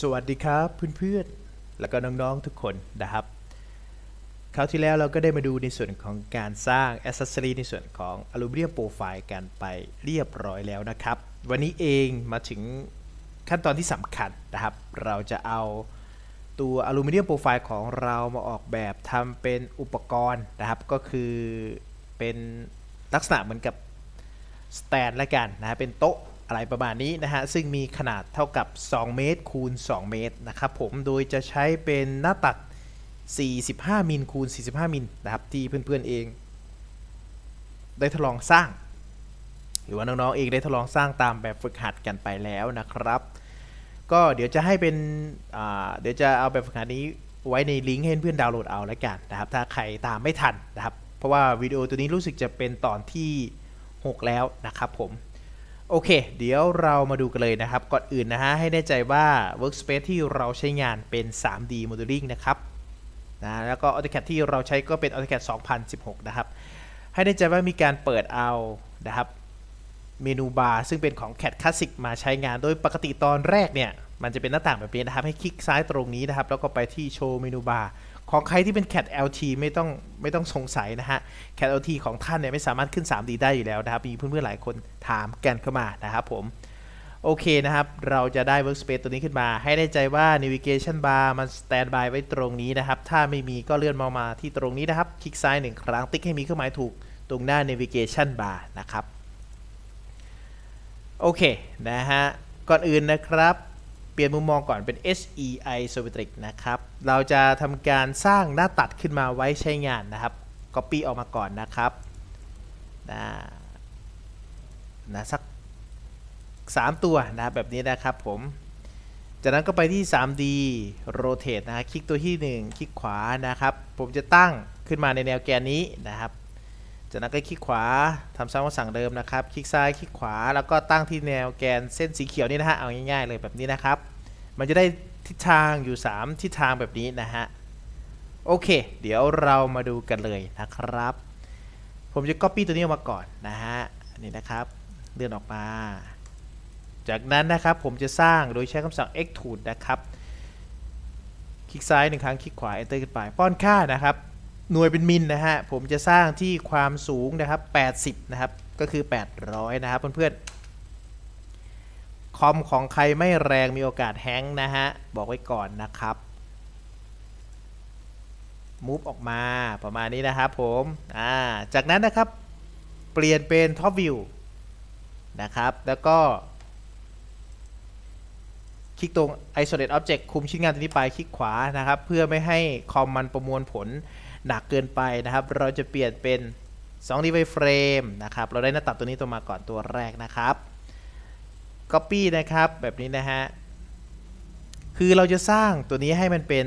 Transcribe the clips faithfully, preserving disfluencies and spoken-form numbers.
วัสดีครับเพื่อนๆแล้วก็น้องๆทุกคนนะครับคราวที่แล้วเราก็ได้มาดูในส่วนของการสร้าง Accessory ในส่วนของอลูมิเนียมโปรไฟล์กันไปเรียบร้อยแล้วนะครับวันนี้เองมาถึงขั้นตอนที่สำคัญนะครับเราจะเอาตัวอลูมิเนียมโปรไฟล์ของเรามาออกแบบทำเป็นอุปกรณ์นะครับก็คือเป็นลักษณะเหมือนกับสแตนด์ละกันนะเป็นโต๊ะอะไรประมาณนี้นะฮะซึ่งมีขนาดเท่ากับสองเมตรคูณสองเมตรนะครับผมโดยจะใช้เป็นหน้าตัดสี่สิบห้ามิลคูณสี่สิบห้ามิลนะครับที่เพื่อนๆเองได้ทดลองสร้างหรือว่าน้องๆเองได้ทดลองสร้างตามแบบฝึกหัดกันไปแล้วนะครับก็เดี๋ยวจะให้เป็นเดี๋ยวจะเอาแบบฝึกหัดนี้ไว้ในลิงก์ให้เพื่อนๆดาวน์โหลดเอาแล้วกันนะครับถ้าใครตามไม่ทันนะครับเพราะว่าวิดีโอตัวนี้รู้สึกจะเป็นตอนที่หกแล้วนะครับผมโอเคเดี๋ยวเรามาดูกันเลยนะครับก่อนอื่นนะฮะให้แน่ใจว่า Workspace ที่เราใช้งานเป็น ทรี ดี Modeling นะครับนะแล้วก็ AutoCAD ที่เราใช้ก็เป็น AutoCAD สองพันสิบหกนะครับให้แน่ใจว่ามีการเปิดเอานะครับเมนูบาร์ซึ่งเป็นของ ซี เอ ดี Classic มาใช้งานโดยปกติตอนแรกเนี่ยมันจะเป็นหน้าต่างแบบนี้นะครับให้คลิกซ้ายตรงนี้นะครับแล้วก็ไปที่โชว์เมนูบาร์ของใครที่เป็น ซี เอ ดี แอล ที ไม่ต้องไม่ต้องสงสัยนะฮะ ซี เอ ดี แอล ที ของท่านเนี่ยไม่สามารถขึ้น ทรี ดี ได้อยู่แล้วนะครับมีเพื่อนๆหลายคนถามกันเข้ามานะครับผมโอเคนะครับเราจะได้ Workspace ตัวนี้ขึ้นมาให้แน่ใจว่า Navigation Bar มัน Standby ไว้ตรงนี้นะครับถ้าไม่มีก็เลื่อนมามาที่ตรงนี้นะครับคลิกซ้ายหนึ่งครั้งติ๊กให้มีเครื่องหมายถูกตรงหน้า Navigation Bar นะครับโอเคนะฮะก่อนอื่นนะครับเปลี่ยนมุมมองก่อนเป็น เอส อี Isometric นะครับเราจะทำการสร้างหน้าตัดขึ้นมาไว้ใช้งานนะครับ Copy ออกมาก่อนนะครับนะนะสักสามตัวนะแบบนี้นะครับผมจากนั้นก็ไปที่ ทรี ดี Rotate นะคลิกตัวที่หนึ่งคลิกขวานะครับผมจะตั้งขึ้นมาในแนวแกนนี้นะครับจากนั้นก็คลิกขวาทำซ้ำคำสั่งเดิมนะครับคลิกซ้ายคลิกขวาแล้วก็ตั้งที่แนวแกนเส้นสีเขียวนี่นะฮะเอาง่ายๆเลยแบบนี้นะครับมันจะได้ทิศทางอยู่สามทิศทางแบบนี้นะฮะโอเคเดี๋ยวเรามาดูกันเลยนะครับผมจะ Copy ตัวนี้ออกมาก่อนนะฮะนี่นะครับเลื่อนออกมาจากนั้นนะครับผมจะสร้างโดยใช้คำสั่ง Extrude นะครับคลิกซ้ายหนึ่งครั้งคลิกขวา Enter ขึ้นไปป้อนค่านะครับหน่วยเป็นมิลนะฮะผมจะสร้างที่ความสูงนะครับแปดสิบนะครับก็คือแปดร้อยนะครับเพื่อนๆคอมของใครไม่แรงมีโอกาสแฮงก์นะฮะบอกไว้ก่อนนะครับมูฟออกมาประมาณนี้นะครับผมอ่าจากนั้นนะครับเปลี่ยนเป็น Top View นะครับแล้วก็คลิกตรง Isolate Object คุมชิ้นงานตัวนี้ไปคลิกขวานะครับเพื่อไม่ให้คอมมันประมวลผลหนักเกินไปนะครับเราจะเปลี่ยนเป็น สอง ดี Frame นะครับเราได้หน้าตัดตัวนี้ตัวมาก่อนตัวแรกนะครับ Copy นะครับแบบนี้นะฮะคือเราจะสร้างตัวนี้ให้มันเป็น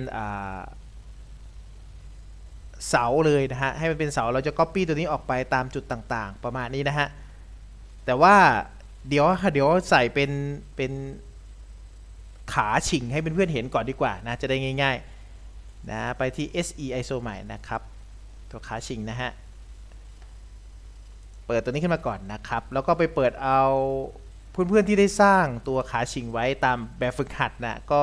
เสาเลยนะฮะให้มันเป็นเสาเราจะ Copy ตัวนี้ออกไปตามจุดต่างๆประมาณนี้นะฮะแต่ว่าเดี๋ยวเดี๋ยวใส่เป็นเป็นขาชิงให้เพื่อนๆเห็นก่อนดีกว่านะจะได้ง่ายๆนะไปที่ เอส อี Iso ใหม่นะครับตัวขาชิงนะฮะเปิดตัวนี้ขึ้นมาก่อนนะครับแล้วก็ไปเปิดเอาเพื่อนๆที่ได้สร้างตัวขาชิงไว้ตามแบบฝึกหัดนะก็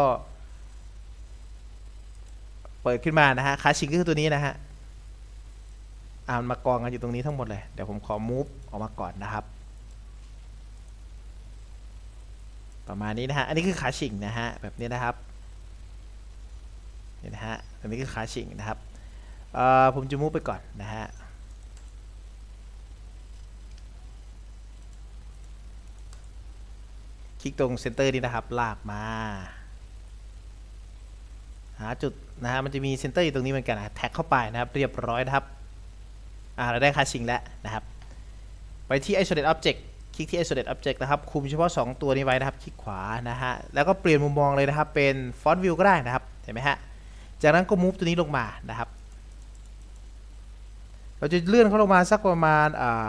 เปิดขึ้นมานะฮะขาชิงก็คือตัวนี้นะฮะอ่านมากองกันอยู่ตรงนี้ทั้งหมดเลยเดี๋ยวผมขอ move ออกมาก่อนนะครับประมาณนี้นะฮะอันนี้คือขาชิงนะฮะแบบนี้นะครับนี่นะฮะอันนี้คือขาชิงนะครับเอ่อผมจะมูฟไปก่อนนะฮะคลิกตรงเซนเตอร์นี่นะครับลากมาหาจุดนะฮะมันจะมีเซนเตอร์อยู่ตรงนี้เหมือนกันนะแท็กเข้าไปนะครับเรียบร้อยนะครับอ่าเราได้ขาชิงแล้วนะครับไปที่ Isolate Objectคลิกที่ Isolate Object นะครับคุมเฉพาะสองตัวนี้ไว้นะครับคลิกขวานะฮะแล้วก็เปลี่ยนมุมมองเลยนะครับเป็น Front View ก็ได้นะครับเห็นไหมฮะจากนั้นก็ move ตัวนี้ลงมานะครับเราจะเลื่อนเขาลงมาสักประมาณ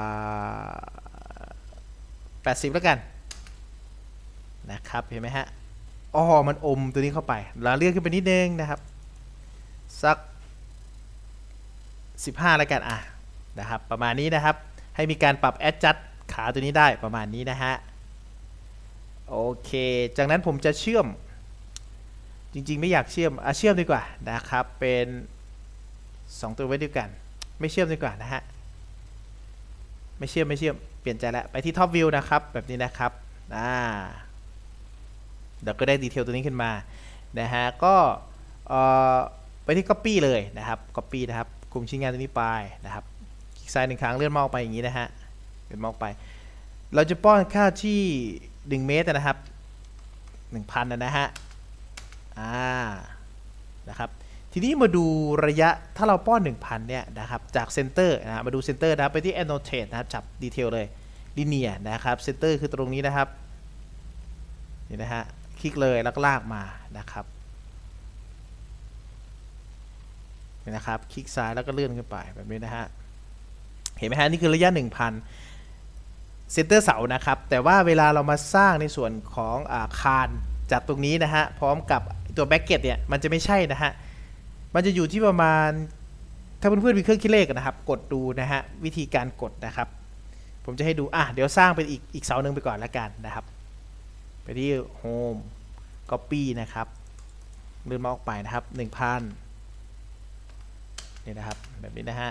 แปดสิบแล้วกันนะครับเห็นไหมฮะอ๋อมันอมตัวนี้เข้าไปแล้วเลื่อนขึ้นไปนิดนึงนะครับสักสิบห้าแล้วกันอ่ะนะครับประมาณนี้นะครับให้มีการปรับ adjust ขาตัวนี้ได้ประมาณนี้นะฮะโอเคจากนั้นผมจะเชื่อมจริงๆไม่อยากเชื่อมอ่ะเชื่อมดีกว่านะครับเป็นสองตัวไว้ด้วยกันไม่เชื่อมดีกว่านะฮะไม่เชื่อมไม่เชื่อมเปลี่ยนใจแล้วไปที่ท็อปวิวนะครับแบบนี้นะครับอ่าเดี๋ยวก็ได้ดีเทลตัวนี้ขึ้นมานะฮะก็เอ่อไปที่ Copy เลยนะครับ Copy นะครับกลุ่มชิ้นงานตัวนี้ไปนะครับคลิกซ้ายหนึ่งครั้งเลื่อนเมาส์ไปอย่างนี้นะฮะเลื่อนเมาส์ไปเราจะป้อนค่าที่หนึ่งเมตรนะครับ หนึ่งพัน นะฮะอ่านะครับทีนี้มาดูระยะถ้าเราป้อน หนึ่งพัน เนี่ยนะครับจากเซนเตอร์นะมาดูเซนเตอร์นะครับไปที่ annotate นะครับจับดีเทลเลย linear นะครับเซนเตอร์คือตรงนี้นะครับนี่นะฮะคลิกเลยแล้วก็ลากมานะครับนี่นะครับคลิกซ้ายแล้วก็เลื่อนขึ้นไปแบบนี้นะฮะเห็นไหมฮะนี่คือระยะ หนึ่งพัน เซนเตอร์เสานะครับแต่ว่าเวลาเรามาสร้างในส่วนของอาคารจากตรงนี้นะฮะพร้อมกับตัวแบ็กเก็ตเนี่ยมันจะไม่ใช่นะฮะมันจะอยู่ที่ประมาณถ้าเพื่อนๆมีเครื่องคิดเลขนะครับกดดูนะฮะวิธีการกดนะครับผมจะให้ดูอ่ะเดี๋ยวสร้างเป็นอีกอีกเสาหนึ่งไปก่อนละกันนะครับไปที่ Home Copy นะครับเลื่อนมาออกไปนะครับ หนึ่งพัน นี่นะครับแบบนี้นะฮะ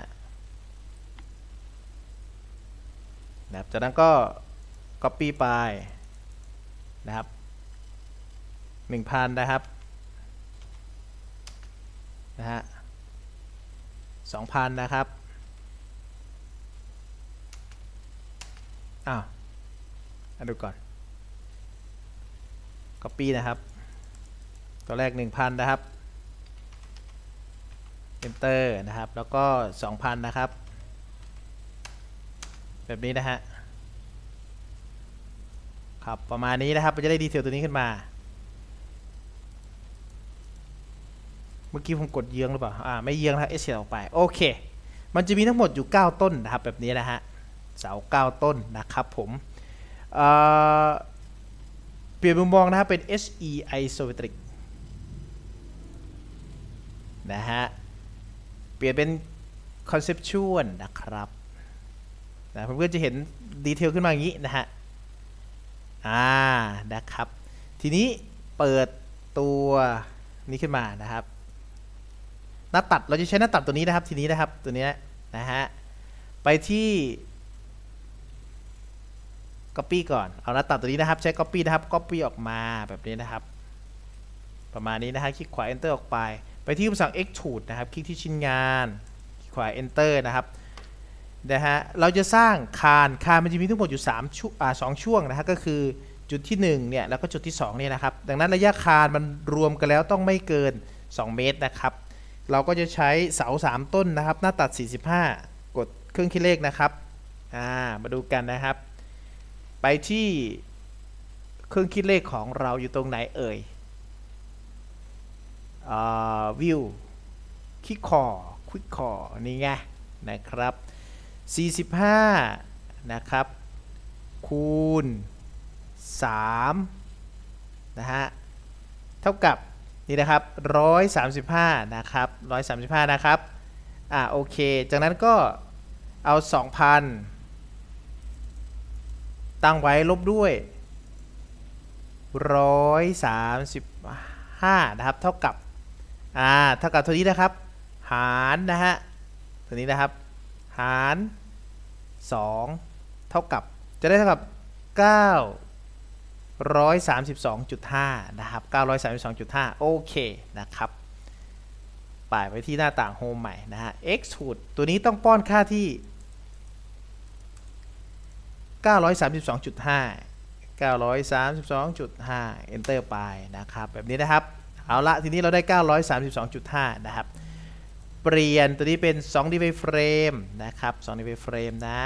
นะครับจากนั้นก็ Copy ไปนะครับ หนึ่งพัน นะครับนะฮะ สองพัน นะครับอ้าวดูก่อน Copy นะครับตัวแรก หนึ่งพัน นะครับ Enter นะครับแล้วก็ สองพัน นะครับแบบนี้นะฮะครับประมาณนี้นะครับมันจะได้ดีเทลตัวนี้ขึ้นมาเมื่อกี้ผมกดเยื้องหรือเปล่าอ่าไม่เยื้องนะเอชเอออกไปโอเคมันจะมีทั้งหมดอยู่เก้าต้นนะครับแบบนี้นะฮะเสาเก้าต้นนะครับผมเอ่อเปลี่ยนมุมมองนะครับเป็น เอช อี Isometric นะฮะเปลี่ยนเป็น Conceptual นะครับนะเพื่อนๆจะเห็นดีเทลขึ้นมาอย่างนี้นะฮะอ่านะครับทีนี้เปิดตัวนี้ขึ้นมานะครับหน้าตัดเราจะใช้หน้าตัดตัวนี้นะครับทีนี้นะครับตัวนี้นะฮะไปที่ Copy ก่อนเอาหน้าตัดตัวนี้นะครับใช้ Copy นะครับ Copy ออกมาแบบนี้นะครับประมาณนี้นะฮะคลิกขวา Enter ออกไปไปที่คำสั่ง Extrude นะครับคลิกที่ชิ้นงานคลิกขวา Enter นะครับนะฮะเราจะสร้างคานคานมันจะมีทั้งหมดอยู่สามช่วงอ่าสองช่วงนะฮะก็คือจุดที่หนึ่งเนี่ยแล้วก็จุดที่สองเนี่ยนะครับดังนั้นระยะคานมันรวมกันแล้วต้องไม่เกินสองเมตรนะครับเราก็จะใช้เสาสามต้นนะครับหน้าตัดสี่สิบห้ากดเครื่องคิดเลขนะครับอ่ามาดูกันนะครับไปที่เครื่องคิดเลขของเราอยู่ตรงไหนเอ่ยอ่าวิวคลิกคอคลิกคอนี่ไงนะครับสี่สิบห้านะครับคูณสามนะฮะเท่ากับนี่นะครับหนึ่งร้อยสามสิบห้านะครับหนึ่งร้อยสามสิบห้านะครับอ่าโอเคจากนั้นก็เอา สองพัน ตั้งไว้ลบด้วยหนึ่งร้อยสามสิบห้านะครับเท่ากับอ่าเท่ากับตัวนี้นะครับหารนะฮะตัวนี้นะครับหารสองเท่ากับจะได้เท่ากับเก้าร้อยสามสิบสองจุดห้านะครับเก้าร้อยสามสิบสองจุดห้าโอเคนะครับป่ายไปที่หน้าต่างโฮมใหม่นะฮะ Extrude ตัวนี้ต้องป้อนค่าที่เก้าร้อยสามสิบสองจุดห้า เก้าร้อยสามสิบสองจุดห้า Enter ไปนะครับแบบนี้นะครับเอาละทีนี้เราได้เก้าร้อยสามสิบสองจุดห้านะครับเปลี่ยนตัวนี้เป็นสอง Device Frame นะครับสอง Device Frame นะ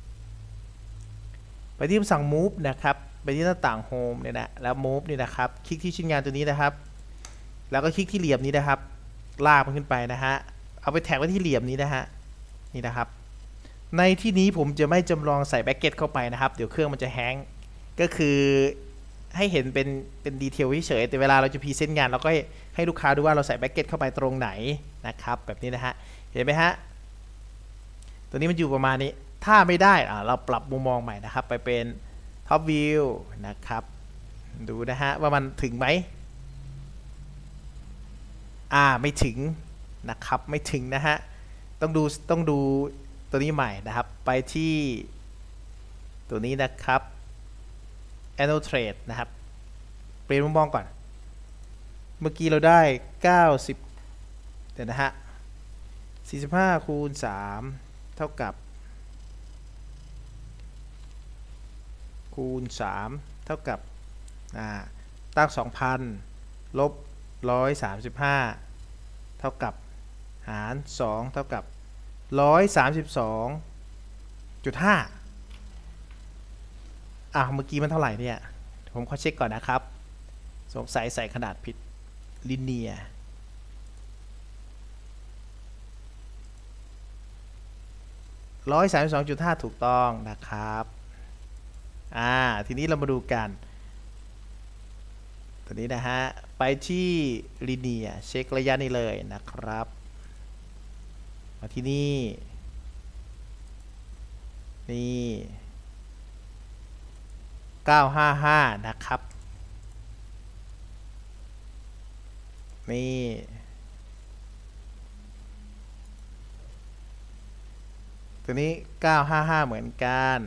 ไปที่คำสั่ง Move นะครับไปที่หน้าต่าง Home เนี่ยนะแล้ว Move นี่นะครับคลิกที่ชิ้นงานตัวนี้นะครับแล้วก็คลิกที่เหลี่ยมนี้นะครับลากมันขึ้นไปนะฮะเอาไปแท็กไว้ที่เหลี่ยมนี้นะฮะนี่นะครับในที่นี้ผมจะไม่จำลองใส่แบ็กเก็ตเข้าไปนะครับเดี๋ยวเครื่องมันจะแฮงก์ก็คือให้เห็นเป็นเป็นดีเทลเฉยแต่เวลาเราจะพรีเซนต์งานเราก็ให้ให้ลูกค้าดูว่าเราใส่แบ็กเก็ตเข้าไปตรงไหนนะครับแบบนี้นะฮะเห็นไหมฮะตัวนี้มันอยู่ประมาณนี้ถ้าไม่ได้อ่าเราปรับมุมมองใหม่นะครับไปเป็นท็อปวิวนะครับดูนะฮะว่ามันถึงไหมอ่าไม่ถึงนะครับไม่ถึงนะฮะต้องดูต้องดูตัวนี้ใหม่นะครับไปที่ตัวนี้นะครับ Annual Trade นะครับเปลี่ยนมุมมองก่อนเมื่อกี้เราได้เก้าสิบเดี๋ยวนะฮะสี่สิบห้าคูณสามเท่ากับคูณสามเท่ากับอ่าตั้ง สองพัน ลบ หนึ่งร้อยสามสิบห้า เท่ากับหารสองเท่ากับ หนึ่งร้อยสามสิบสองจุดห้า อ่ะเมื่อกี้มันเท่าไหร่เนี่ยผมขอเช็คก่อนนะครับสงสัยใส่ขนาดผิดลิเนียร์หนึ่งร้อยสามสิบสองจุดห้า ถูกต้องนะครับอ่าทีนี้เรามาดูกันตัวนี้นะฮะไปที่ลิเนียร์เช็คระยะนี้เลยนะครับมาที่นี่นี่เก้าห้าห้านะครับนี่ตัวนี้เก้าห้าห้าเหมือนกัน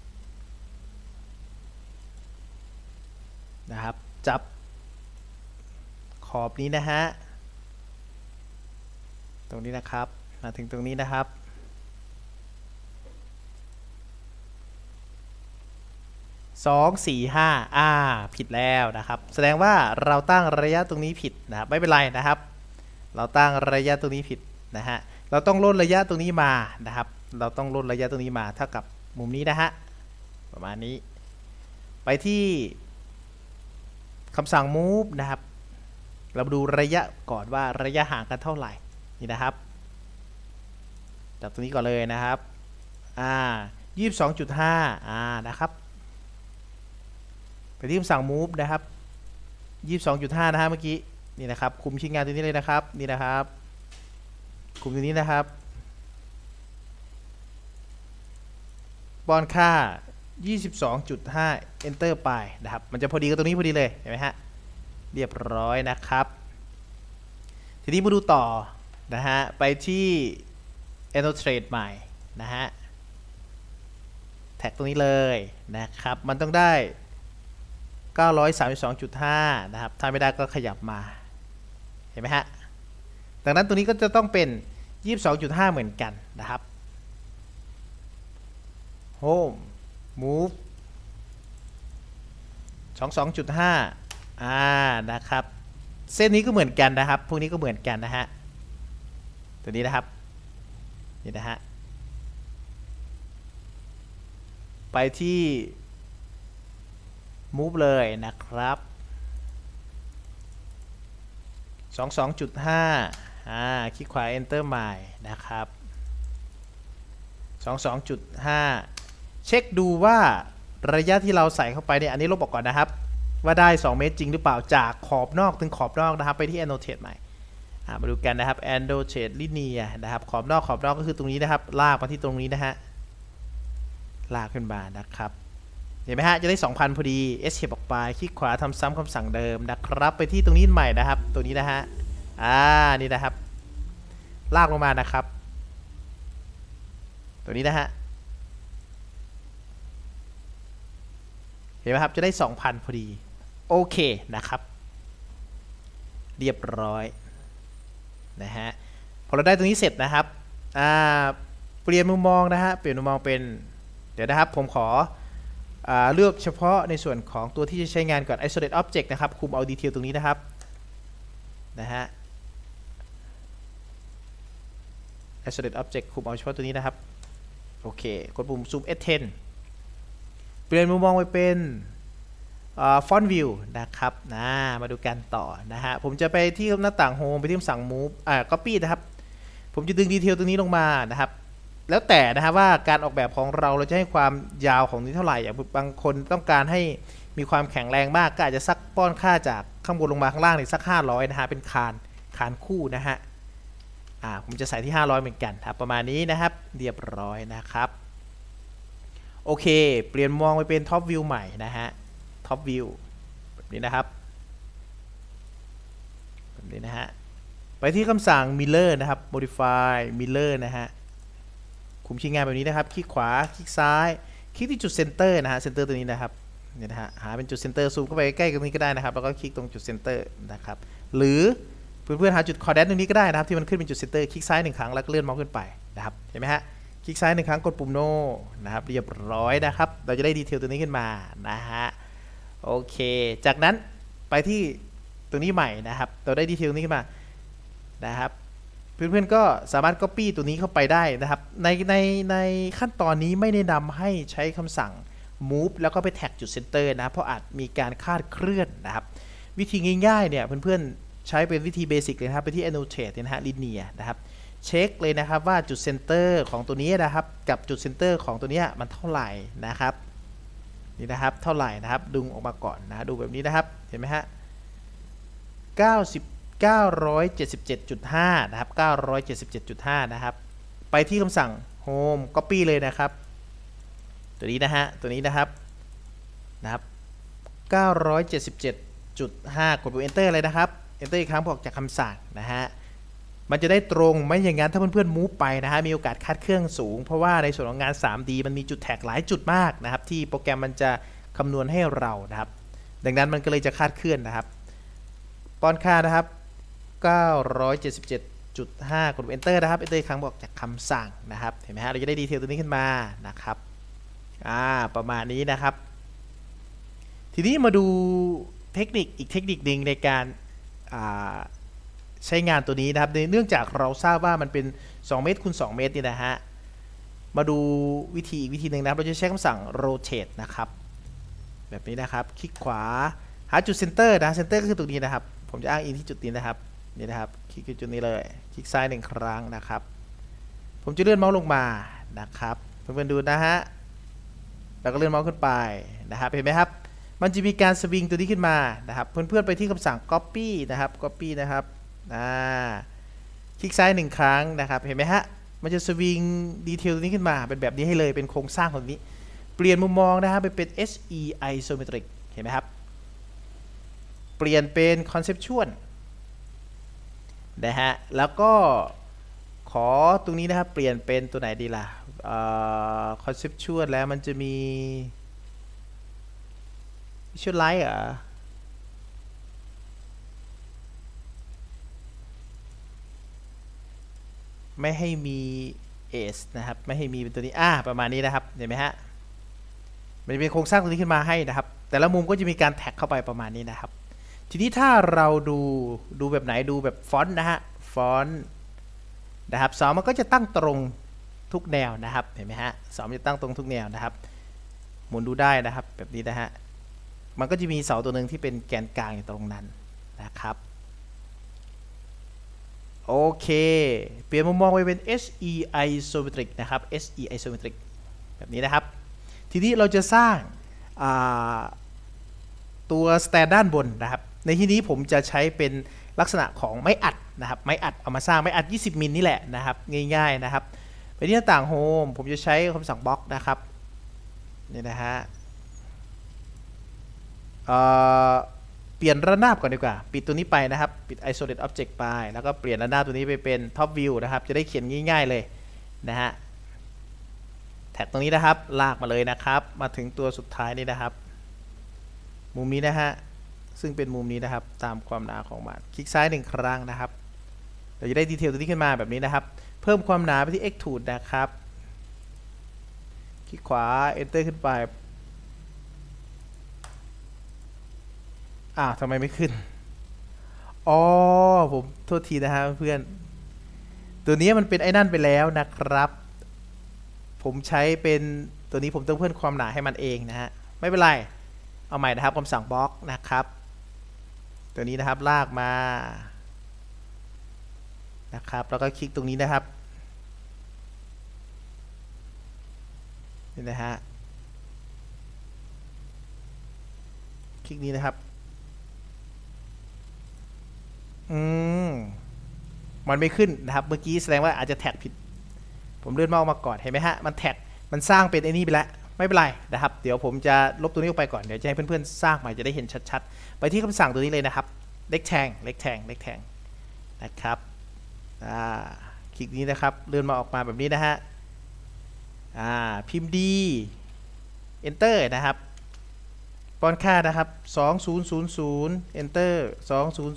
นะครับจับขอบนี้นะฮะตรงนี้นะครับมาถึงตรงนี้นะครับสอง สี่ ห้าอ่าผิดแล้วนะครับแสดงว่าเราตั้งระยะตรงนี้ผิดนะครับไม่เป็นไรนะครับเราตั้งระยะตรงนี้ผิดนะฮะเราต้องลดระยะตรงนี้มานะครับเราต้องลดระยะตรงนี้มาเท่ากับมุมนี้นะฮะประมาณนี้ไปที่คำสั่ง move นะครับเราดูระยะก่อนว่าระยะห่างกันเท่าไหร่นี่นะครับจับตรงนี้ก่อนเลยนะครับอ่า ยี่สิบสองจุดห้า อ่านะครับไปที่คำสั่ง move นะครับ ยี่สิบสองจุดห้า นะฮะเมื่อกี้นี่นะครับคุมชิ้นงานตัวนี้เลยนะครับนี่นะครับคุมตัวนี้นะครับป้อนค่า ยี่สิบสองจุดห้า enter ไปนะครับมันจะพอดีกับตรงนี้พอดีเลยเห็นไหมฮะเรียบร้อยนะครับทีนี้มาดูต่อนะฮะไปที่ Annual Trade ใหม่นะฮะแท็กตรงนี้เลยนะครับมันต้องได้ เก้าร้อยสามสิบสองจุดห้า นะครับถ้าไม่ได้ก็ขยับมาเห็นไหมฮะดังนั้นตัวนี้ก็จะต้องเป็น ยี่สิบสองจุดห้า เหมือนกันนะครับ Home Move สองสิบสองจุดห้า อ่านะครับเส้นนี้ก็เหมือนกันนะครับพวกนี้ก็เหมือนกันนะฮะตัวนี้นะครับนี่นะฮะไปที่ move เลยนะครับ สองสิบสองจุดห้า อ่าคลิกขวา enter ใหม่นะครับ สองสิบสองจุดห้า เช็คดูว่าระยะที่เราใส่เข้าไปเนี่ยอันนี้ลบออกก่อนนะครับว่าได้สองเมตรจริงหรือเปล่าจากขอบนอกถึงขอบนอกนะครับไปที่ annotate ใหม่มาดูกันนะครับ annotate linear นะครับขอบนอกขอบนอกก็คือตรงนี้นะครับลากมาที่ตรงนี้นะฮะลากขึ้นมานะครับเห็นไหมฮะจะได้ สองพัน พอดี escape ออกไปคลิกขวาทำซ้ำคำสั่งเดิมนะครับไปที่ตรงนี้ใหม่นะครับตัวนี้นะฮะอ่านี่นะครับลากลงมานะครับตัวนี้นะฮะเห็นไหมครับจะได้ สองพัน พอดีโอเคนะครับเรียบร้อยนะฮะพอเราได้ตรงนี้เสร็จนะครับอ่าเปลี่ยนมุมมองนะฮะเปลี่ยนมุมมองเป็นเดี๋ยวนะครับผมขออ่าเลือกเฉพาะในส่วนของตัวที่จะใช้งานก่อน isolate object นะครับคุมเอาดีเทลตรงนี้นะครับนะฮะ isolate object คุมเอาเฉพาะตัวนี้นะครับโอเคกดปุ่ม zoom เอส เท็น เปลี่ยนมุมมองไปเป็นฟอนต์วิวนะครับนะมาดูกันต่อนะฮะผมจะไปที่หน้าต่าง Home ไปที่สั่ง Move อ่า Copy นะครับผมจะดึงดีเทลตรงนี้ลงมานะครับแล้วแต่นะครับว่าการออกแบบของเราเราจะให้ความยาวของนี้เท่าไหร่อย่างบางคนต้องการให้มีความแข็งแรงมากก็อาจจะสักป้อนค่าจากข้างบนลงมาข้างล่างนี่สักห้าร้อยนะฮะเป็นคานคานคู่นะฮะอ่าผมจะใส่ที่ห้าร้อยเหมือนกันครับประมาณนี้นะครับเรียบร้อยนะครับโอเคเปลี่ยนมองไปเป็นท็อปวิวใหม่นะฮะท็อปวิวแบบนี้นะครับแบบนี้นะฮะไปที่คำสั่ง Miller นะครับ modify Miller นะฮะคุมชิ้นงานแบบนี้นะครับคลิกขวาคลิกซ้ายคลิกที่จุด center นะฮะ center ตัวนี้นะครับเนี่ยนะฮะหาเป็นจุด center ซูมเข้าไปใกล้ๆตรงนี้ก็ได้นะครับแล้วก็คลิกตรงจุด center นะครับหรือเพื่อนๆหาจุด coordinate ตรงนี้ก็ได้นะครับที่มันขึ้นเป็นจุด center คลิกซ้ายหนึ่งครั้งแล้วก็เลื่อนเมาส์ขึ้นไปนะครับเห็นไหมฮะคลิกซ้ายหนึ่งครั้งกดปุ่ม no นะครับเรียบร้อยนะครับเราจะได้ดีเทลตัวนี้ขึ้นมานะฮะโอเคจากนั้นไปที่ตรงนี้ใหม่นะครับเราได้ดีเทลนี้ขึ้นมานะครับเพื่อนๆก็สามารถ copy ตัวนี้เข้าไปได้นะครับในในในขั้นตอนนี้ไม่แนะนำให้ใช้คำสั่ง move แล้วก็ไปแท็กจุด center นะเพราะอาจมีการคลาดเคลื่อนนะครับวิธีง่ายๆเนี่ยเพื่อนๆใช้เป็นวิธีเบสิกเลยนะครับไปที่ annotate นะฮะ linear นะครับเช็คเลยนะครับว่าจุด center ของตัวนี้นะครับกับจุด center ของตัวนี้มันเท่าไหร่นะครับนี่นะครับเท่าไหร่นะครับดึงออกมาก่อนนะดูแบบนี้นะครับเห็นไหมฮะเก้าสิบ เก้าร้อยเจ็ดสิบเจ็ดจุดห้า นะครับ เก้าร้อยเจ็ดสิบเจ็ดจุดห้า นะครับไปที่คำสั่ง home copy เลยนะครับตัวนี้นะฮะตัวนี้นะครับนะครับ เก้าร้อยเจ็ดสิบเจ็ดจุดห้า กดปุ่ม enter เลยนะครับ enter อีกครั้งออกจากคำสั่งนะฮะมันจะได้ตรงไม่อย่างนั้นถ้าเพื่อนๆ move ไปนะฮะมีโอกาสคลาดเคลื่อนสูงเพราะว่าในส่วนของงาน ทรีดี มันมีจุดแท็กหลายจุดมากนะครับที่โปรแกรมมันจะคำนวณให้เรานะครับดังนั้นมันก็เลยจะคลาดเคลื่อนนะครับป้อนค่านะครับ เก้าร้อยเจ็ดสิบเจ็ดจุดห้า กด enter นะครับ enter อีกครั้งบอกจากคำสั่งนะครับเห็นไหมฮะเราจะได้ดีเทลตัวนี้ขึ้นมานะครับอ่าประมาณนี้นะครับทีนี้มาดูเทคนิคอีกเทคนิคหนึ่งในการอ่าใช้งานตัวนี้นะครับเนื่องจากเราทราบว่ามันเป็นสองเมตรคูณสองเมตรนี่นะฮะมาดูวิธีอีกวิธีหนึ่งนะครับเราจะใช้คำสั่ง rotate นะครับแบบนี้นะครับคลิกขวาหาจุด center นะ center ก็คือตรงนี้นะครับผมจะอ้างอิงที่จุดนี้นะครับนี่นะครับคลิกจุดนี้เลยคลิกซ้ายหนึ่งครั้งนะครับผมจะเลื่อนเมาส์ลงมานะครับเพื่อนๆดูนะฮะแล้วก็เลื่อนเมาส์ขึ้นไปนะครับเห็นไหมครับมันจะมีการสวิงตัวนี้ขึ้นมานะครับเพื่อนๆไปที่คำสั่ง copy นะครับ copy นะครับอ่าคลิกซ้ายหนึ่งครั้งนะครับเห็นไหมฮะมันจะสวิงดีเทลตัวนี้ขึ้นมาเป็นแบบนี้ให้เลยเป็นโครงสร้างของนี้เปลี่ยนมุมมองนะครับไปเป็น เอส อี isometric เห็นไหมครับเปลี่ยนเป็น conceptual นะฮะแล้วก็ขอตรงนี้นะครับเปลี่ยนเป็นตัวไหนดีล่ะคอนเซปชวลแล้วมันจะมีชุดไลท์เหรอไม่ให้มี S นะครับไม่ให้มีเป็นตัวนี้อ่าประมาณนี้นะครับเห็นไหมฮะมันจะเป็นโครงสร้างตัวนี้ขึ้นมาให้นะครับแต่ละมุมก็จะมีการแท็กเข้าไปประมาณนี้นะครับทีนี้ถ้าเราดูดูแบบไหนดูแบบฟอนต์นะฮะฟอนต์นะครับเสามันก็จะตั้งตรงทุกแนวนะครับเห็นไหมฮะเสามันจะตั้งตรงทุกแนวนะครับหมุนดูได้นะครับแบบนี้นะฮะมันก็จะมีเสาตัวหนึ่งที่เป็นแกนกลางอยู่ตรงนั้นนะครับโอเคเปลี่ยนมุมมองไปเป็น เอส อี isometric นะครับ เอส อี isometric แบบนี้นะครับทีนี้เราจะสร้างตัวสแตนด้านบนนะครับในที่นี้ผมจะใช้เป็นลักษณะของไม้อัดนะครับไม้อัดเอามาสร้างไม้อัดยี่สิบมิลนี่แหละนะครับง่ายๆนะครับไปที่หน้าต่างโฮมผมจะใช้คำสั่งบล็อกนะครับนี่นะฮะเอ่อเปลี่ยนระนาบก่อนดีกว่าปิดตัวนี้ไปนะครับปิด isolate object ไปแล้วก็เปลี่ยนระนาบตัวนี้ไปเป็น top view นะครับจะได้เขียนง่ายๆเลยนะฮะแท็กตรงนี้นะครับลากมาเลยนะครับมาถึงตัวสุดท้ายนี่นะครับมุมนี้นะฮะซึ่งเป็นมุมนี้นะครับตามความหนาของมันคลิกซ้ายหนึ่งครั้งนะครับเราจะได้ดีเทลตัวนี้ขึ้นมาแบบนี้นะครับเพิ่มความหนาไปที่ extrude นะครับคลิกขวา enter ขึ้นไปอ้าวทำไมไม่ขึ้นอ๋อผมโทษทีนะฮะเพื่อนตัวนี้มันเป็นไอ้นั่นไปแล้วนะครับผมใช้เป็นตัวนี้ผมต้องเพิ่มความหนาให้มันเองนะฮะไม่เป็นไรเอาใหม่นะครับคำสั่งบล็อกนะครับตัวนี้นะครับลากมานะครับแล้วก็คลิกตรงนี้นะครับนี่นะฮะคลิกนี้นะครับอืมมันไม่ขึ้นนะครับเมื่อกี้แสดงว่าอาจจะแท็กผิดผมเลื่อนเมาส์มาก่อนเห็นไหมฮะมันแท็กมันสร้างเป็นไอ้นี่ไปแล้วไม่เป็นไรนะครับเดี๋ยวผมจะลบตัวนี้ออกไปก่อนเดี๋ยวจะให้เพื่อนๆสร้างใหม่จะได้เห็นชัดๆไปที่คำสั่งตัวนี้เลยนะครับเล็กแทงเล็กแทงเล็กแทงนะครับอ่าคลิกนี้นะครับเลื่อนมาออกมาแบบนี้นะฮะอ่าพิมพ์ D Enter นะครับป้อนค่านะครับสองพัน Enter สองพัน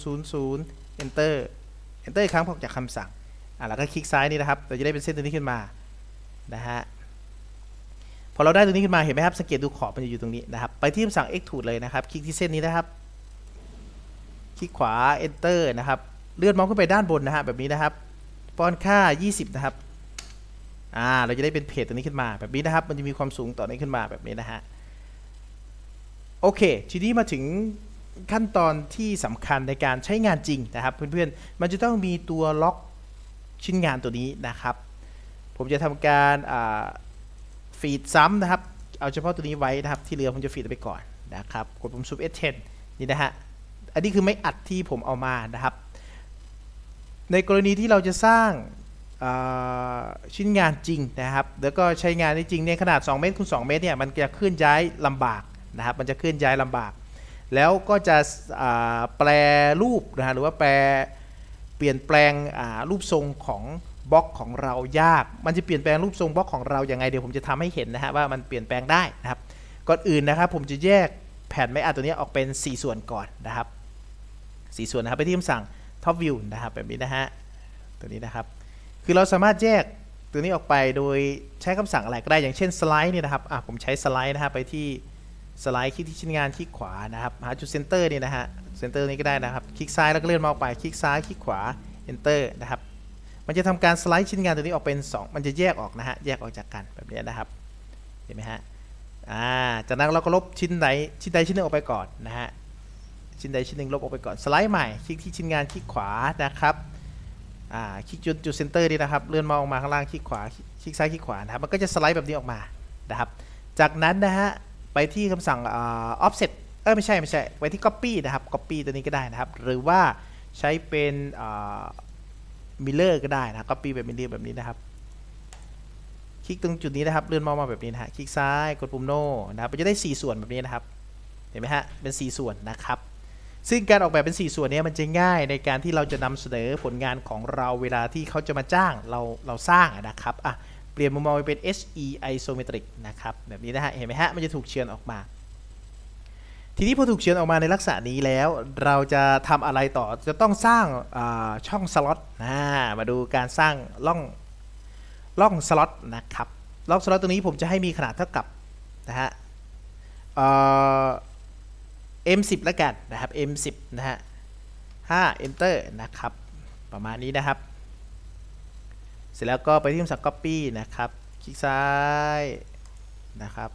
Enter Enter อีกครั้งพอจากคำสั่งอ่าแล้วก็คลิกซ้ายนี่นะครับเราจะได้เป็นเส้นตัวนี้ขึ้นมานะฮะพอเราได้ตัวนี้ขึ้นมาเห็นไหมครับสังเกตดูขอบมันจะอยู่ตรงนี้นะครับไปที่คำสั่ง Extrude เลยนะครับคลิกที่เส้นนี้นะครับคลิกขวา Enter นะครับเลื่อนมองขึ้นไปด้านบนนะฮะแบบนี้นะครับป้อนค่ายี่สิบนะครับอ่าเราจะได้เป็นเพจตัวนี้ขึ้นมาแบบนี้นะครับมันจะมีความสูงต่อนี้ขึ้นมาแบบนี้นะฮะโอเคทีนี้มาถึงขั้นตอนที่สำคัญในการใช้งานจริงนะครับเพื่อนๆมันจะต้องมีตัวล็อกชิ้นงานตัวนี้นะครับผมจะทำการฟีดซ้ำนะครับเอาเฉพาะตัวนี้ไว้นะครับที่เหลือผมจะฟีดไปก่อนนะครับกดปุ่มซูม เอส เท็น นี่นะฮะอันนี้คือไม่อัดที่ผมเอามานะครับในกรณีที่เราจะสร้างชิ้นงานจริงนะครับแล้วก็ใช้งานได้จริงในขนาดสองเมตรคูณสองเมตรเนี่ยมันจะเคลื่อนย้ายลำบากนะครับมันจะเคลื่อนย้ายลำบากแล้วก็จะแปลรูปนะฮะหรือว่าแปลเปลี่ยนแปลงรูปทรงของบล็อกของเรายากมันจะเปลี่ยนแปลงรูปทรงบล็อกของเราอย่างไงเดี๋ยวผมจะทำให้เห็นนะฮะว่ามันเปลี่ยนแปลงได้นะครับก่อนอื่นนะครับผมจะแยกแผ่นไม้อัดตัวนี้ออกเป็นสี่ส่วนก่อนนะครับสี่ส่วนนะครับไปที่คำสั่ง Top View นะครับแบบนี้นะฮะตัวนี้นะครับคือเราสามารถแยกตัวนี้ออกไปโดยใช้คำสั่งอะไรก็ได้อย่างเช่นสไลด์เนี่ยนะครับอ่ะผมใช้สไลด์นะครับไปที่สไลด์คลิกที่ชิ้นงานคลิกขวานะครับหาจุดเซนเตอร์นี่นะฮะเซนเตอร์นี้ก็ได้นะครับคลิกซ้ายแล้วก็เลื่อนมาออกไปคลิกซ้ายคลิกขวา Enter นะครับมันจะทำการสไลด์ชิ้นงานตัวนี้ออกเป็นสองมันจะแยกออกนะฮะแยกออกจากกันแบบนี้นะครับเห็นไหมฮะอ่าจากนั้นเราก็ลบชิ้นใดชิ้นใดชิ้นหนึ่งออกไปก่อนนะฮะชิ้นใดชิ้นหนึ่งลบออกไปก่อนสไลด์ใหม่คลิกที่ชิ้นงานคลิกขวานะครับอ่าคลิกจุดจุดเซนเตอร์นี่นะครับเลื่อนมาออกมาข้างล่างคลิกขวาคลิกซ้ายคลิกขวานะครับมันก็จะสไลด์แบบนี้ออกมานะครับจากนั้นนะฮะไปที่คำสั่ง offset เออไม่ใช่ไม่ใช่ไปที่ copy นะครับ copy ตัวนี้ก็ได้นะครับหรือว่าใช้เป็นมิลเลอร์ก็ได้นะ copy แบบมิลเลอร์แบบนี้นะครับคลิกตรงจุดนี้นะครับเลื่อนมามาแบบนี้นะฮะคลิกซ้ายกดปุ่มโน่นะครับมันจะได้สี่ส่วนแบบนี้นะครับเห็นไหมฮะเป็นสี่ส่วนนะครับซึ่งการออกแบบเป็นสี่ส่วนนี้มันจะง่ายในการที่เราจะนำเสนอผลงานของเราเวลาที่เขาจะมาจ้างเราเราสร้างนะครับอ่ะเปลี่ยนมุมมองไปเป็น เอช อี Isometric นะครับแบบนี้นะฮะเห็นไหมฮะมันจะถูกเฉือนออกมาทีนี้พอถูกเฉือนออกมาในลักษณะนี้แล้วเราจะทำอะไรต่อจะต้องสร้างช่องสล็อตมาดูการสร้างร่องร่องสล็อตนะครับร่องสล็อตตัวนี้ผมจะให้มีขนาดเท่ากับนะฮะเอ็ม สิบ แล้วกันนะครับ เอ็ม สิบ นะฮะห้า Enter นะครับประมาณนี้นะครับเสร็จแล้วก็ไปที่คำสั่ง Copy นะครับคลิกซ้ายนะครับ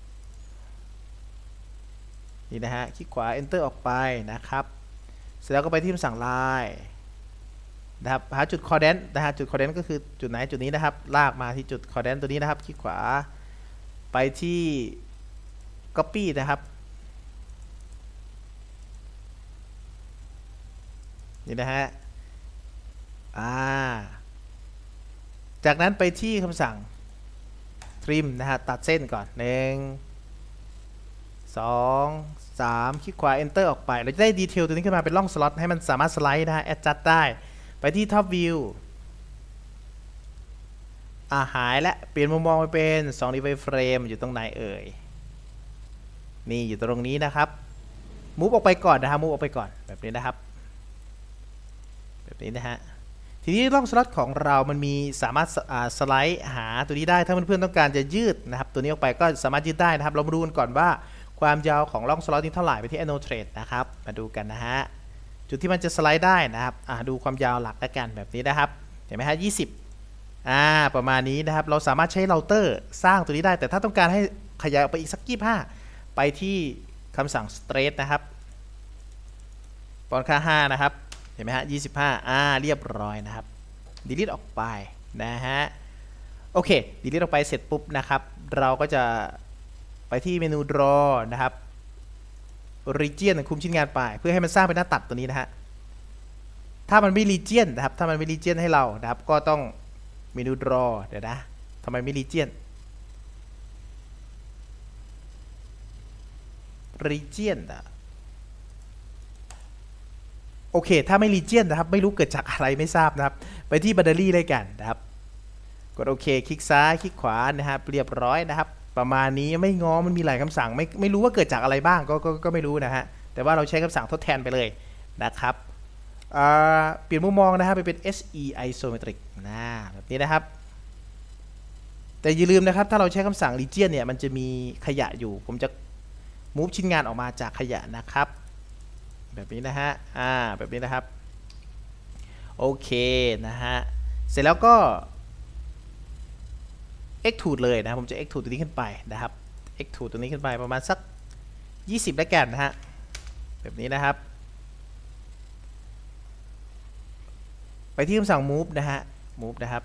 นี่นะฮะคลิกขวา Enter ออกไปนะครับเสร็จแล้วก็ไปที่คำสั่ง Line นะครับหาจุด Coordinate นะฮะจุด Coordinate ก็คือจุดไหนจุดนี้นะครับลากมาที่จุด Coordinate ตัวนี้นะครับคลิกขวาไปที่ Copy นะครับนี่นะฮะอ่าจากนั้นไปที่คำสั่ง Trim นะฮะตัดเส้นก่อนหนึ่งสองสามคลิกขวา Enter ออกไปเราจะได้ดีเทลตัวนี้ขึ้นมาเป็นร่องสล็อตให้มันสามารถสไลด์นะฮะ Adjust ได้ไปที่ Top View อ่าหายและเปลี่ยนมุมมองไปเป็นสอง Device Frame อยู่ตรงไหนเอ่ยนี่อยู่ตรงนี้นะครับมูฟออกไปก่อนนะฮะมูฟออกไปก่อนแบบนี้นะครับแบบนี้นะฮะทีนี้ร่องสล็อตของเรามันมีสามารถสไลด์หาตัวนี้ได้ถ้าเพื่อนๆต้องการจะยืดนะครับตัวนี้ออกไปก็สามารถยืดได้นะครับเรามาดูกันก่อนว่าความยาวของร่องสล็อตนี้เท่าไหร่ไปที่ Annotate นะครับมาดูกันนะฮะจุดที่มันจะสไลด์ได้นะครับดูความยาวหลักแล้วกันแบบนี้นะครับเห็นไหมฮะยี่สิบอ่าประมาณนี้นะครับเราสามารถใช้เราเตอร์สร้างตัวนี้ได้แต่ถ้าต้องการให้ขยายออกไปอีกสักยี่สิบห้าไปที่คำสั่ง Straight นะครับป้อนค่าห้านะครับเห็นไหมฮะยี่สิบห้าอ่าเรียบร้อยนะครับ delete ออกไปนะฮะโอเค delete ออกไปเสร็จปุ๊บนะครับเราก็จะไปที่เมนู draw นะครับ region คุมชิ้นงานไปเพื่อให้มันสร้างเป็นหน้าตัดตัวนี้นะฮะถ้ามันไม่ region นะครับถ้ามันไม่ region ให้เรานะครับก็ต้องเมนู draw เดี๋ยวนะทำไมไม่ region region อ่ะโอโอเคถ้าไม่รีเจียนนะครับไม่รู้เกิดจากอะไรไม่ทราบนะครับไปที่บัตเตอรี่เลยกันนะครับกดโอเคคลิกซ้ายคลิกขวานะครับเรียบร้อยนะครับประมาณนี้ไม่ง้อมันมีหลายคำสั่งไม่ไม่รู้ว่าเกิดจากอะไรบ้างก็ก็ก็ไม่รู้นะฮะแต่ว่าเราใช้คำสั่งทดแทนไปเลยนะครับเปลี่ยนมุมมองนะครับไปเป็น เอส อี Isometric นะแบบนี้นะครับแต่อย่าลืมนะครับถ้าเราใช้คำสั่ง region เนี่ยมันจะมีขยะอยู่ผมจะ move ชิ้นงานออกมาจากขยะนะครับแบบนี้นะฮะอ่าแบบนี้นะครับโอเคนะฮะเสร็จแล้วก็ extrude เลยนะผมจะ extrude ตัวนี้ขึ้นไปนะครับ extrude ตัวนี้ขึ้นไปประมาณสักยี่สิบแล้วกันนะฮะแบบนี้นะครับไปที่คำสั่ง move นะฮะ move นะครับ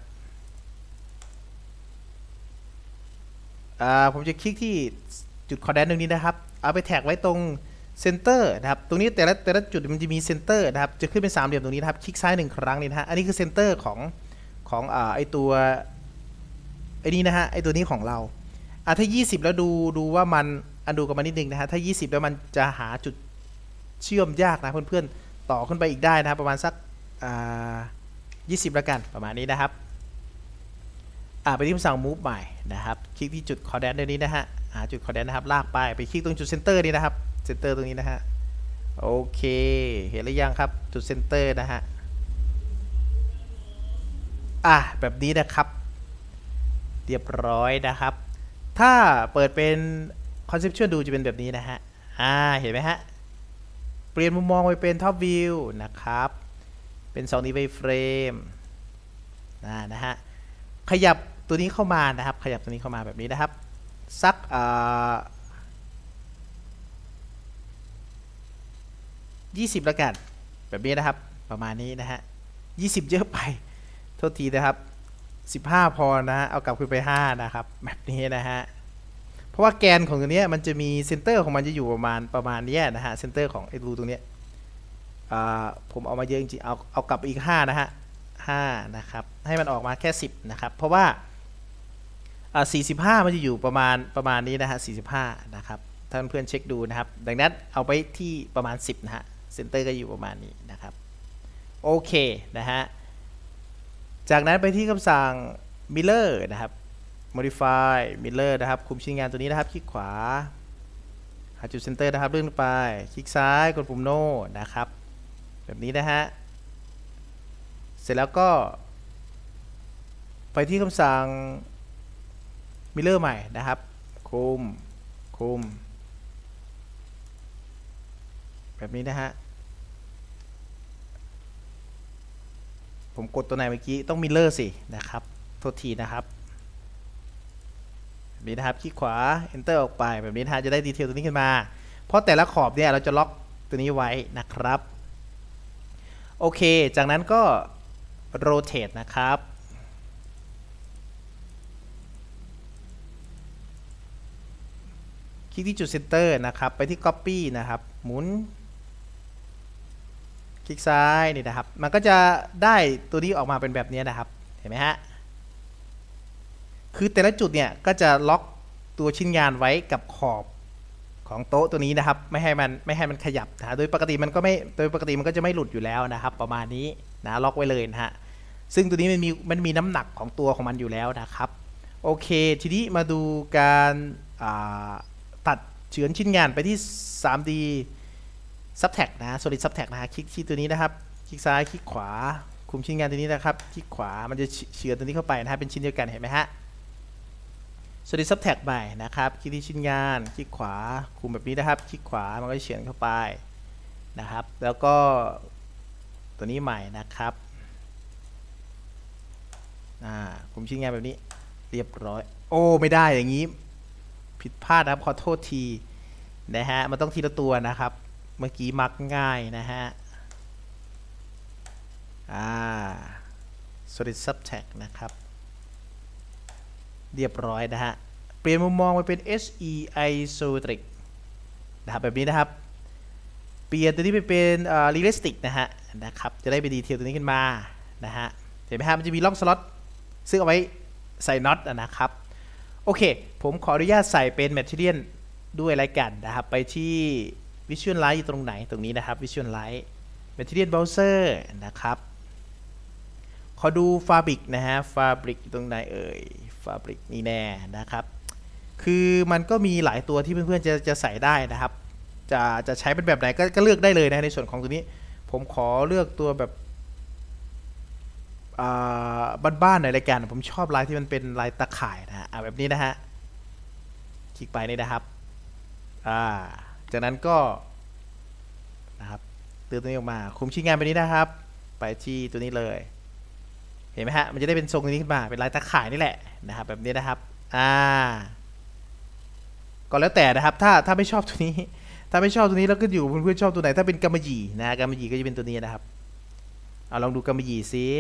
ผมจะคลิกที่จุดคอร์ดแดนตรงนี้นะครับเอาไปแท็กไว้ตรงเซนเตอร์นะครับตรงนี้แต่ละแต่ละจุดมันจะมีเซนเตอร์นะครับจะขึ้นเป็นสามเหลี่ยมตรงนี้นะครับคลิกซ้ายหนึ่งครั้งนี่นะฮะอันนี้คือเซนเตอร์ของของอ่าไอตัวไอนี้นะฮะไอตัวนี้ของเราอ่ะถ้ายี่สิบแล้วดูดูว่ามันอันดูกับมันนิดนึงนะฮะถ้ายี่สิบแล้วมันจะหาจุดเชื่อมยากนะเพื่อนๆต่อขึ้นไปอีกได้นะครับประมาณสักอ่ายี่สิบแล้วกันประมาณนี้นะครับอ่าไปที่คำสั่ง move ใหม่นะครับคลิกที่จุดคอร์ดแดนตรงนี้นะฮะหาจุดคอร์ดแดนนะครับลากไปไปคลิกตรงจุดเซนเตอร์นี่นะครับเซนเตอร์ตรงนี้นะฮะโอเคเห็นหรือยังครับจุดเซนเตอร์นะฮะอ่ะแบบนี้นะครับเรียบร้อยนะครับถ้าเปิดเป็น conceptual ดูจะเป็นแบบนี้นะฮะอ่าเห็นไหมฮะเปลี่ยนมุมมองไปเป็น top view นะครับเป็นสองนิ้วเฟรมนะนะฮะขยับตัวนี้เข้ามานะครับขยับตัวนี้เข้ามาแบบนี้นะครับสักยี่สิบแล้วกันแบบนี้นะครับประมาณนี้นะฮะยี่สิบเยอะไปโทษทีนะครับสิบห้าพอนะฮะเอากลับขึ้นไปห้านะครับแบบนี้นะฮะเพราะว่าแกนของตัวนี้มันจะมีเซนเตอร์ของมันจะอยู่ประมาณประมาณนี้นะฮะเซนเตอร์ของไอ้รูตรงนี้ผมเอามาเยอะจริงๆเอาเอากลับอีกห้านะฮะห้านะครับให้มันออกมาแค่สิบนะครับเพราะว่าอ่าสี่สิบห้ามันจะอยู่ประมาณประมาณนี้นะฮะสี่สิบห้านะครับท่านเพื่อนเช็คดูนะครับดังนั้นเอาไปที่ประมาณสิบนะฮะเซนเตอร์ก็อยู่ประมาณนี้นะครับโอเคนะฮะจากนั้นไปที่คำสั่ง mirror นะครับ modify mirror นะครับคุมชิ้นงานตัวนี้นะครับคลิกขวาหาจุดเซนเตอร์นะครับเลื่อนไปคลิกซ้ายกดปุ่ม no นะครับแบบนี้นะฮะเสร็จแล้วก็ไปที่คำสั่งมิลเลอร์ใหม่นะครับคุมคุมแบบนี้นะฮะผมกดตัวไหนเมื่อกี้ต้องมิลเลอร์สินะครับโทษทีนะครับแบบนี้นะครับคลิกขวา enter ออกไปแบบนี้นะฮะจะได้ดีเทลตัวนี้ขึ้นมาเพราะแต่ละขอบเนี่ยเราจะล็อกตัวนี้ไว้นะครับโอเคจากนั้นก็ rotate นะครับคลิกที่จุดเซนเตอร์นะครับไปที่ copy นะครับหมุนคลิกซ้ายนี่นะครับมันก็จะได้ตัวนี้ออกมาเป็นแบบนี้นะครับเห็นไหมฮะคือแต่ละจุดเนี่ยก็จะล็อกตัวชิ้นงานไว้กับขอบของโต๊ะตัวนี้นะครับไม่ให้มันไม่ให้มันขยับนะโดยปกติมันก็ไม่โดยปกติมันก็จะไม่หลุดอยู่แล้วนะครับประมาณนี้นะล็อกไว้เลยนะฮะซึ่งตัวนี้มันมีมันมีน้ำหนักของตัวของมันอยู่แล้วนะครับโอเคทีนี้มาดูการตัดเฉือนชิ้นงานไปที่ ทรี ดี subtract นะ solid subtract นะฮะคลิกที่ตัวนี้นะครับคลิกซ้ายคลิกขวาคุมชิ้นงานตัวนี้นะครับคลิกขวามันจะเฉือนตัวนี้เข้าไปนะฮะเป็นชิ้นเดียวกันเห็นไหมฮะ solid subtract ไปนะครับคลิกที่ชิ้นงานคลิกขวาคุมแบบนี้นะครับคลิกขวามันก็จะเฉือนเข้าไปนะครับแล้วก็ตัวนี้ใหม่นะครับอ่าคุมชิ้นงานแบบนี้เรียบร้อยโอ้ไม่ได้อย่างนี้ผิดพลาดนะครับขอโทษทีนะฮะมันต้องทีละตัวนะครับเมื่อกี้มักง่ายนะฮะอ่า solid subtract นะครับเรียบร้อยนะฮะเปลี่ยนมุมมองไปเป็น เอส อี Isometric นะครับแบบนี้นะครับเปลี่ยนตัวนี้ไปเป็นอ่า realistic นะฮะนะครับจะได้เป็นดีเทลตัวนี้ขึ้นมานะฮะเห็นไหมฮะมันจะมีร่องสล็อตซึ่งเอาไว้ใส่น็อตนะครับโอเคผมขออนุญาตใส่เป็น material ด้วยรายกันนะครับไปที่ Visual Light อยู่ตรงไหนตรงนี้นะครับ Visual Light Material Browser นะครับขอดู Fabric นะฮะ Fabric ตรงไหนเอ่ย Fabric นี่แน่นะครับคือมันก็มีหลายตัวที่เพื่อนๆจะจะใส่ได้นะครับจะจะใช้เป็นแบบไหนก็ก็เลือกได้เลยนะในส่วนของตัวนี้ผมขอเลือกตัวแบบบ้านๆหน่อยรายการผมชอบลายที่มันเป็นลายตะข่ายนะฮะแบบนี้นะฮะคลิกไปนี่นะครับอ่าจากนั้นก็นะครับตือนตัวนี้ออกมาคุมชิ้นงานไปนี้นะครับไปที่ตัวนี้เลยเห็นไหมฮะมันจะได้เป็นทรงนี้ขึ้นมาเป็นลายตะข่ายนี่แหละนะครับแบบนี้นะครับอ่าก็แล้วแต่นะครับถ้าถ้าไม่ชอบตัวนี้ถ้าไม่ชอบตัวนี้แล้วก็อยู่เพื่อนๆชอบตัวไหนถ้าเป็นกำมะหยี่นะกำมะหยี่ก็จะเป็นตัวนี้นะครับเอาลองดูกำมะหยี่ซิ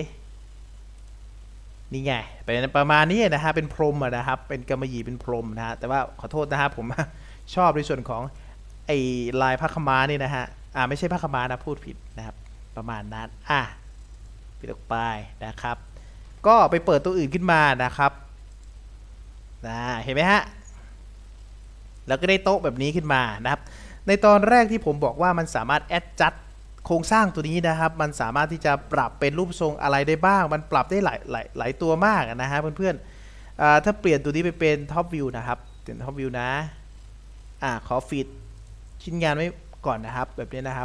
นี่ไงเป็นประมาณนี้นะฮะเป็นพรมนะครับเป็นกำมะหยี่เป็นพรมนะฮะแต่ว่าขอโทษนะครับผมชอบในส่วนของไอ้ลายผ้าขม้านี่นะฮะอ่าไม่ใช่ผ้าขม้านะพูดผิดนะครับประมาณนั้นอ่ะปิดออกไปนะครับก็ไปเปิดตัวอื่นขึ้นมานะครับนะเห็นไหมฮะแล้วก็ได้โต๊ะแบบนี้ขึ้นมานะครับในตอนแรกที่ผมบอกว่ามันสามารถแอดจัดโครงสร้างตัวนี้นะครับมันสามารถที่จะปรับเป็นรูปทรงอะไรได้บ้างมันปรับได้หลายหลายหลายตัวมากนะฮะเพื่อนๆถ้าเปลี่ยนตัวนี้ไปเป็นท็อปวิวนะครับเป็นท็อปวิวนะอ่าขอฟีดชิ้นงานไว้ก่อนนะครับแบบนี้นะครับ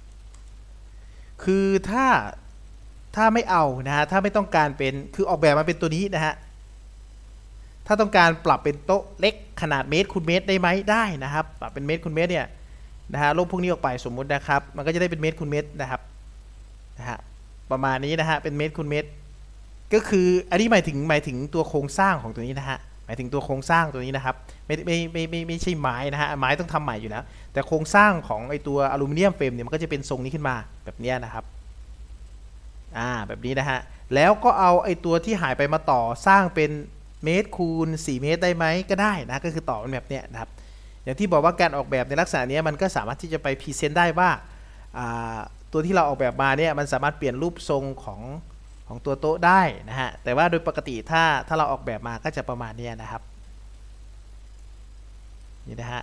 คือถ้าถ้าไม่เอานะฮะถ้าไม่ต้องการเป็นคือออกแบบมาเป็นตัวนี้นะฮะถ้าต้องการปรับเป็นโต๊ะเล็กขนาดเมตรคูณเมตรได้ไหมได้นะครับปรับเป็นเมตรคูณเมตรเนี่ยนะฮะลบพวกนี้ออกไปสมมุตินะครับมันก็จะได้เป็นเมตรคูณเมตรนะครับนะฮะประมาณนี้นะฮะเป็นเมตรคูณเมตรก็คืออันนี้หมายถึงหมายถึงตัวโครงสร้างของตัวนี้นะฮะหมายถึงตัวโครงสร้างตัวนี้นะครับไม่ไม่ไม่ไม่ไม่ใช่ไม้นะฮะไม้ต้องทำใหม่อยู่แล้วแต่โครงสร้างของไอตัวอลูมิเนียมเฟรมเนี่ยมันก็จะเป็นทรงนี้ขึ้นมาแบบนี้นะครับอ่าแบบนี้นะฮะแล้วก็เอาไอตัวที่หายไปมาต่อสร้างเป็นเมตรคูณสี่เมตรได้ไหมก็ได้นะก็คือต่อเป็นแบบเนี้ยนะครับอย่างที่บอกว่าการออกแบบในลักษณะนี้มันก็สามารถที่จะไปพรีเซนต์ได้ว่าตัวที่เราออกแบบมาเนี่ยมันสามารถเปลี่ยนรูปทรงของของตัวโต๊ะได้นะฮะแต่ว่าโดยปกติถ้าถ้าเราออกแบบมาก็จะประมาณนี้นะครับนี่นะฮะ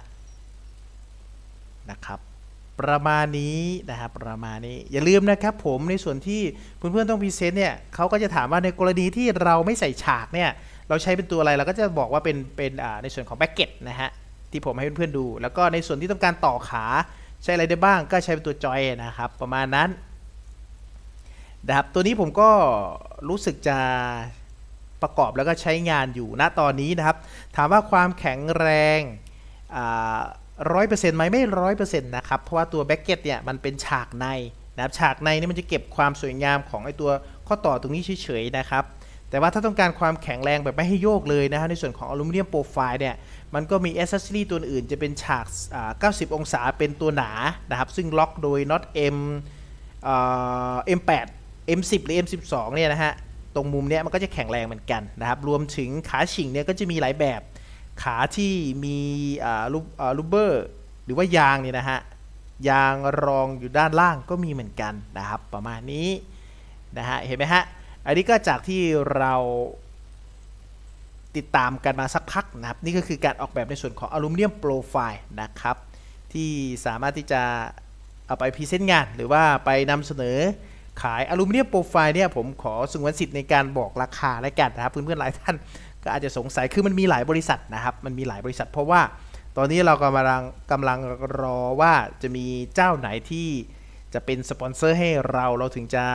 นะครับประมาณนี้นะครับประมาณนี้อย่าลืมนะครับผมในส่วนที่เพื่อนๆต้องพรีเซนต์เนี่ยเขาก็จะถามว่าในกรณีที่เราไม่ใส่ฉากเนี่ยเราใช้เป็นตัวอะไรเราก็จะบอกว่าเป็นเป็นในส่วนของแบ็กเก็ตนะฮะที่ผมให้เพื่อนๆดูแล้วก็ในส่วนที่ต้องการต่อขาใช้อะไรได้บ้างก็ใช้เป็นตัวจอยนะครับประมาณนั้นนะครับตัวนี้ผมก็รู้สึกจะประกอบแล้วก็ใช้งานอยู่ณตอนนี้นะครับถามว่าความแข็งแรงร้อยเปอร์เซ็นต์ไหมไม่ร้อยเปอร์เซ็นต์นะครับเพราะว่าตัวแบ็กเก็ตเนี่ยมันเป็นฉากในนะครับฉากในนี่มันจะเก็บความสวยงามของไอตัวข้อต่อตรงนี้เฉยๆนะครับแต่ว่าถ้าต้องการความแข็งแรงแบบไม่ให้โยกเลยนะฮะในส่วนของอลูมิเนียมโปรไฟล์เนี่ยมันก็มีแอคเซสซอรี่ตัวอื่นจะเป็นฉากเก้าสิบองศาเป็นตัวหนานะครับซึ่งล็อกโดยน็อต M เอ็ม แปด เอ็ม สิบ หรือ เอ็ม สิบสอง เนี่ยนะฮะตรงมุมเนี้ยมันก็จะแข็งแรงเหมือนกันนะครับรวมถึงขาฉิงเนี่ยก็จะมีหลายแบบขาที่มีลูเบอร์หรือว่ายางเนี่ยนะฮะยางรองอยู่ด้านล่างก็มีเหมือนกันนะครับประมาณนี้นะฮะเห็นไหมฮะอันนี้ก็จากที่เราติดตามกันมาสักพักนะครับนี่ก็คือการออกแบบในส่วนของอลูมิเนียมโปรไฟล์นะครับที่สามารถที่จะเอาไปพรีเซนต์งานหรือว่าไปนำเสนอขายอลูมิเนียมโปรไฟล์เนี่ยผมขอสงวนสิทธิ์ในการบอกราคาและกันนะครับเพื่อนๆหลายท่านก็อาจจะสงสัยคือมันมีหลายบริษัทนะครับมันมีหลายบริษัทเพราะว่าตอนนี้เรากำลังกำลังรอว่าจะมีเจ้าไหนที่จะเป็นสปอนเซอร์ให้เราเราถึงจะ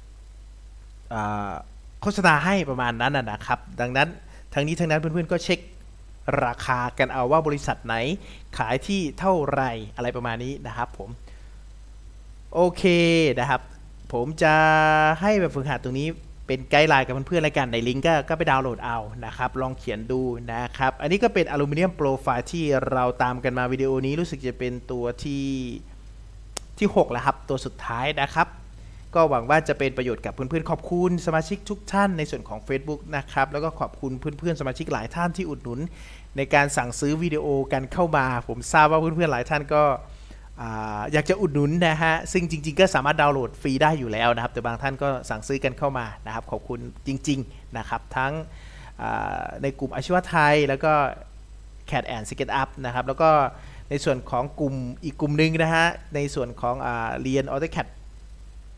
โฆษณาให้ประมาณนั้นนะครับดังนั้นทั้งนี้ทั้งนั้นเพื่อนๆก็เช็คราคากันเอาว่าบริษัทไหนขายที่เท่าไรอะไรประมาณนี้นะครับผมโอเคนะครับผมจะให้แบบฝึกหัดตรงนี้เป็นไกด์ไลน์กับเพื่อนๆรายการในลิงก์ก็ก็ไปดาวน์โหลดเอานะครับลองเขียนดูนะครับอันนี้ก็เป็นอลูมิเนียมโปรไฟล์ที่เราตามกันมาวิดีโอนี้รู้สึกจะเป็นตัวที่ที่หกแล้วครับตัวสุดท้ายนะครับก็หวังว่าจะเป็นประโยชน์กับเพื่อนๆขอบคุณสมาชิกทุกท่านในส่วนของ Facebook นะครับแล้วก็ขอบคุณเพื่อนๆสมาชิกหลายท่านที่อุดหนุนในการสั่งซื้อวิดีโอกันเข้ามาผมทราบว่าเพื่อนๆหลายท่านก็อยากจะอุดหนุนนะฮะซึ่งจริงๆก็สามารถดาวน์โหลดฟรีได้อยู่แล้วนะครับแต่บางท่านก็สั่งซื้อกันเข้ามานะครับขอบคุณจริงๆนะครับทั้งในกลุ่มอาชีวะไทยแล้วก็ แคท แอนด์ SketchUp นะครับแล้วก็ในส่วนของกลุ่มอีกกลุ่มหนึ่งนะฮะในส่วนของเรียน AutoCAD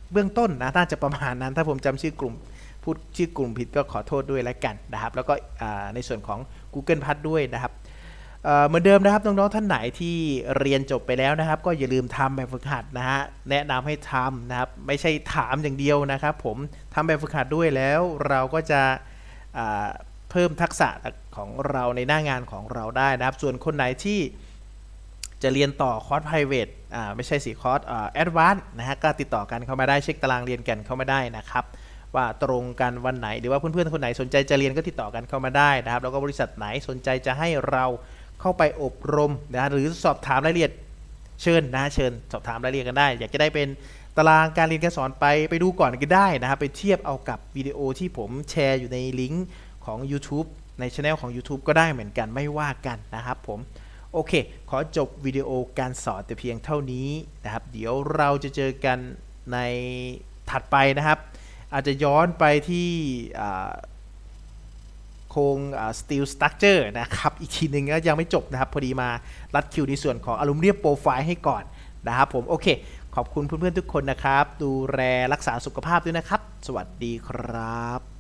เบื้องต้นนะน่าจะประมาณนั้นถ้าผมจำชื่อกลุ่มพูดชื่อกลุ่มผิดก็ขอโทษด้วยแล้วกันนะครับแล้วก็ในส่วนของ Google พัดด้วยนะครับเหมือนเดิมนะครับน้องๆท่านไหนที่เรียนจบไปแล้วนะครับก็อย่าลืมทำแบบฝึกหัดนะฮะแนะนำให้ทำนะครับไม่ใช่ถามอย่างเดียวนะครับผมทำแบบฝึกหัดด้วยแล้วเราก็จะเพิ่มทักษะของเราในหน้างานของเราได้นะครับส่วนคนไหนที่จะเรียนต่อคอร์ส private อ่าไม่ใช่สิคอร์สอ่า advanced นะฮะก็ติดต่อกันเข้ามาได้เช็คตารางเรียนกันเข้ามาได้นะครับว่าตรงกันวันไหนหรือว่าเพื่อนๆคนไหนสนใจจะเรียนก็ติดต่อกันเข้ามาได้นะครับแล้วก็บริษัทไหนสนใจจะให้เราเข้าไปอบรมนะหรือสอบถามรายละเอียดเชิญนะเชิญสอบถามรายละเอียดกันได้อยากจะได้เป็นตารางการเรียนการสอนไปไปดูก่อนก็ได้นะครับไปเทียบเอากับวิดีโอที่ผมแชร์อยู่ในลิงก์ของ YouTube ใน channel ของ YouTube ก็ได้เหมือนกันไม่ว่ากันนะครับผมโอเคขอจบวิดีโอการสอนแต่เพียงเท่านี้นะครับเดี๋ยวเราจะเจอกันในถัดไปนะครับอาจจะย้อนไปที่โครง steel structure นะครับอีกทีหนึ่งก็ยังไม่จบนะครับพอดีมารัดคิวในส่วนของอลูมิเนียมโปรไฟล์ให้ก่อนนะครับผมโอเคขอบคุณเพื่อนๆทุกคนนะครับดูแลรักษาสุขภาพด้วยนะครับสวัสดีครับ